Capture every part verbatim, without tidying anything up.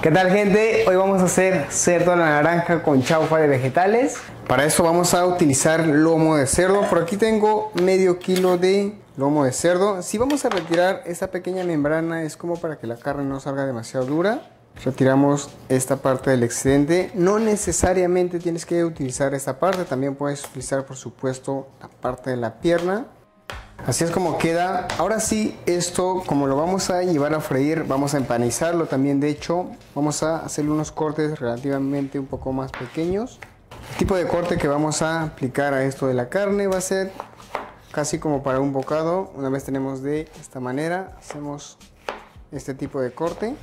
¿Qué tal, gente? Hoy vamos a hacer cerdo a la naranja con chaufa de vegetales. Para eso vamos a utilizar lomo de cerdo. Por aquí tengo medio kilo de lomo de cerdo. Si vamos a retirar esa pequeña membrana es como para que la carne no salga demasiado dura. Retiramos esta parte del excedente. No necesariamente tienes que utilizar esta parte, también puedes utilizar por supuesto la parte de la pierna. Así es como queda. Ahora sí, esto como lo vamos a llevar a freír, vamos a empanizarlo también. De hecho, vamos a hacerle unos cortes relativamente un poco más pequeños. El tipo de corte que vamos a aplicar a esto de la carne va a ser casi como para un bocado. Una vez tenemos de esta manera, hacemos este tipo de corte.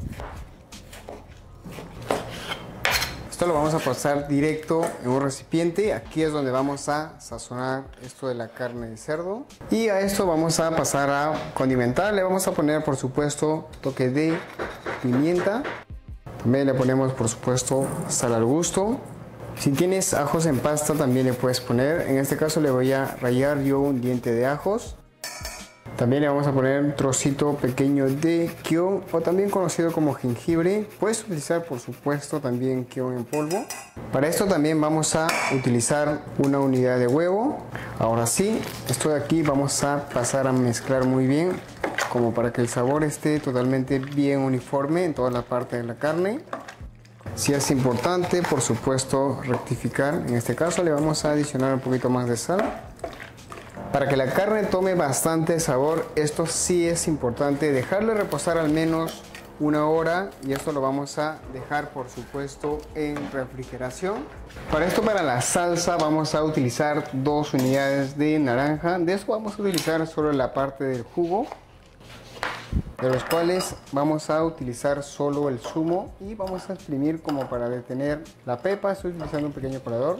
Esto lo vamos a pasar directo en un recipiente. Aquí es donde vamos a sazonar esto de la carne de cerdo. Y a esto vamos a pasar a condimentar. Le vamos a poner por supuesto toque de pimienta. También le ponemos por supuesto sal al gusto. Si tienes ajos en pasta también le puedes poner. En este caso le voy a rallar yo un diente de ajos. También le vamos a poner un trocito pequeño de kion, o también conocido como jengibre. Puedes utilizar por supuesto también kion en polvo. Para esto también vamos a utilizar una unidad de huevo. Ahora sí, esto de aquí vamos a pasar a mezclar muy bien, como para que el sabor esté totalmente bien uniforme en toda la parte de la carne. Si es importante por supuesto rectificar. En este caso le vamos a adicionar un poquito más de sal. Para que la carne tome bastante sabor, esto sí es importante dejarle reposar al menos una hora, y esto lo vamos a dejar por supuesto en refrigeración. Para esto, para la salsa vamos a utilizar dos unidades de naranja. De esto vamos a utilizar solo la parte del jugo, de los cuales vamos a utilizar solo el zumo y vamos a exprimir como para detener la pepa. Estoy utilizando un pequeño colador.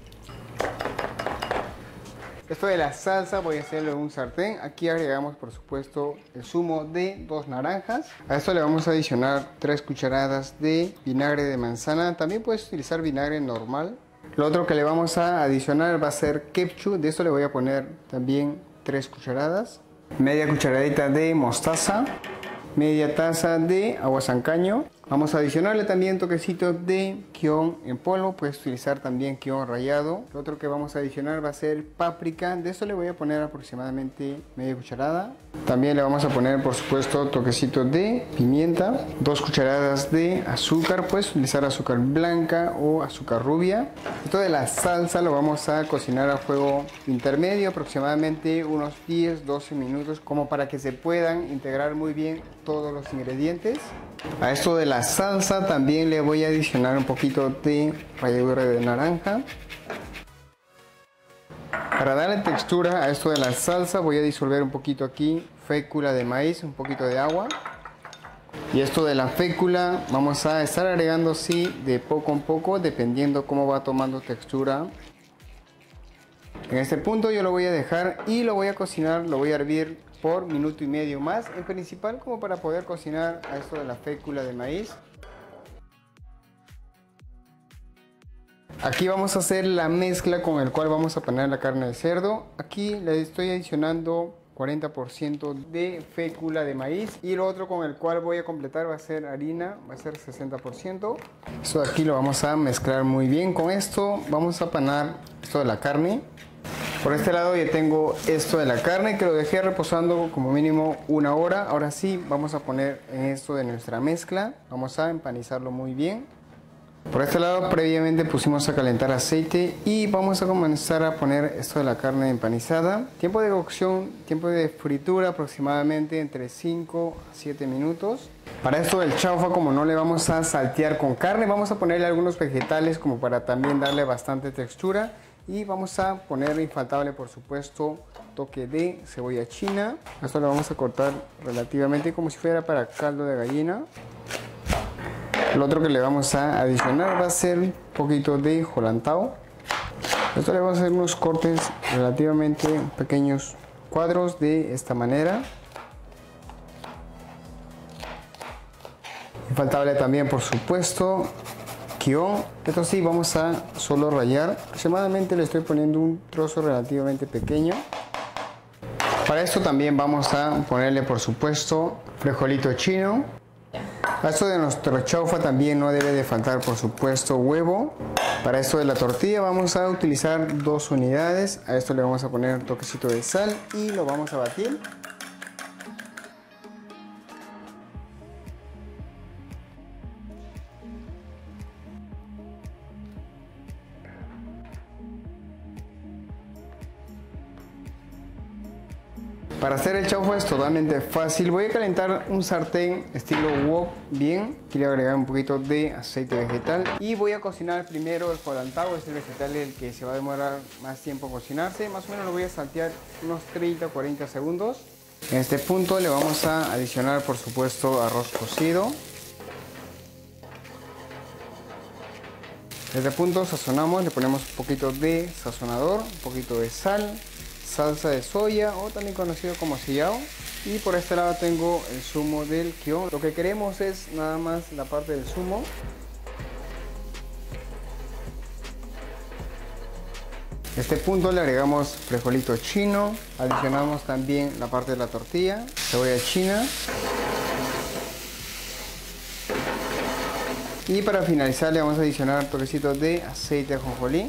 Esto de la salsa voy a hacerlo en un sartén. Aquí agregamos por supuesto el zumo de dos naranjas. A esto le vamos a adicionar tres cucharadas de vinagre de manzana. También puedes utilizar vinagre normal. Lo otro que le vamos a adicionar va a ser ketchup. De esto le voy a poner también tres cucharadas. Media cucharadita de mostaza. Media taza de agua San Caño. Vamos a adicionarle también toquecitos de kion en polvo. Puedes utilizar también kion rallado. Lo otro que vamos a adicionar va a ser páprica. De esto le voy a poner aproximadamente media cucharada. También le vamos a poner por supuesto toquecitos de pimienta. Dos cucharadas de azúcar. Puedes utilizar azúcar blanca o azúcar rubia. Esto de la salsa lo vamos a cocinar a fuego intermedio, aproximadamente unos diez doce minutos, como para que se puedan integrar muy bien todos los ingredientes. A esto de la salsa también le voy a adicionar un poquito de ralladura de naranja. Para darle textura a esto de la salsa voy a disolver un poquito aquí fécula de maíz, un poquito de agua. Y esto de la fécula vamos a estar agregando sí de poco en poco, dependiendo cómo va tomando textura. En este punto yo lo voy a dejar y lo voy a cocinar, lo voy a hervir por minuto y medio más, en principal como para poder cocinar a esto de la fécula de maíz. Aquí vamos a hacer la mezcla con el cual vamos a poner la carne de cerdo. Aquí le estoy adicionando cuarenta por ciento de fécula de maíz, y lo otro con el cual voy a completar va a ser harina, va a ser sesenta por ciento. Esto de aquí lo vamos a mezclar muy bien. Con esto vamos a panar esto de la carne. Por este lado ya tengo esto de la carne que lo dejé reposando como mínimo una hora. Ahora sí vamos a poner en esto de nuestra mezcla. Vamos a empanizarlo muy bien. Por este lado previamente pusimos a calentar aceite y vamos a comenzar a poner esto de la carne empanizada. Tiempo de cocción, tiempo de fritura aproximadamente entre cinco a siete minutos. Para esto del chaufa, como no le vamos a saltear con carne, vamos a ponerle algunos vegetales como para también darle bastante textura. Y vamos a poner infaltable por supuesto toque de cebolla china. Esto lo vamos a cortar relativamente como si fuera para caldo de gallina. Lo otro que le vamos a adicionar va a ser un poquito de holantao. Esto le vamos a hacer unos cortes relativamente pequeños, cuadros de esta manera. Infaltable también por supuesto kion. Esto sí vamos a solo rallar. Aproximadamente le estoy poniendo un trozo relativamente pequeño. Para esto también vamos a ponerle por supuesto frijolito chino. A esto de nuestro chaufa también no debe de faltar, por supuesto, huevo. Para esto de la tortilla vamos a utilizar dos unidades. A esto le vamos a poner un toquecito de sal y lo vamos a batir. Para hacer el chaufa es totalmente fácil. Voy a calentar un sartén estilo wok bien. Aquí le voy a agregar un poquito de aceite vegetal. Y voy a cocinar primero el colantao. Es el vegetal el que se va a demorar más tiempo cocinarse. Más o menos lo voy a saltear unos treinta a cuarenta segundos. En este punto le vamos a adicionar, por supuesto, arroz cocido. En este punto sazonamos, le ponemos un poquito de sazonador, un poquito de sal, salsa de soya o también conocido como sillao, y por este lado tengo el zumo del kion. Lo que queremos es nada más la parte del zumo. En este punto le agregamos frijolito chino, adicionamos también la parte de la tortilla, cebolla china, y para finalizar le vamos a adicionar toquecitos de aceite de ajonjolí.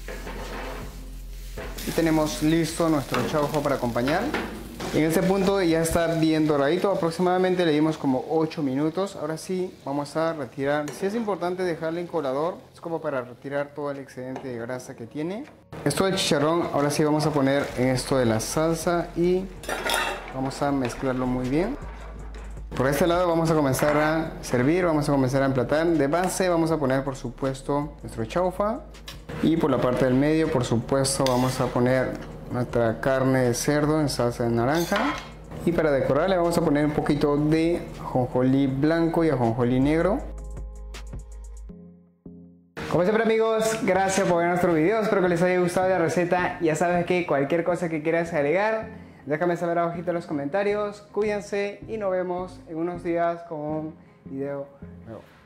Y tenemos listo nuestro chaufa para acompañar. En este punto ya está bien doradito, aproximadamente le dimos como ocho minutos. Ahora sí vamos a retirar. Sí es importante dejarle en colador, es como para retirar todo el excedente de grasa que tiene. Esto del chicharrón, ahora sí vamos a poner en esto de la salsa y vamos a mezclarlo muy bien. Por este lado vamos a comenzar a servir, vamos a comenzar a emplatar. De base vamos a poner, por supuesto, nuestro chaufa. Y por la parte del medio, por supuesto, vamos a poner nuestra carne de cerdo en salsa de naranja. Y para decorar le vamos a poner un poquito de ajonjolí blanco y ajonjolí negro. Como siempre, amigos, gracias por ver nuestro video. Espero que les haya gustado la receta. Ya sabes que cualquier cosa que quieras agregar, déjame saber abajito en los comentarios. Cuídense y nos vemos en unos días con un video nuevo.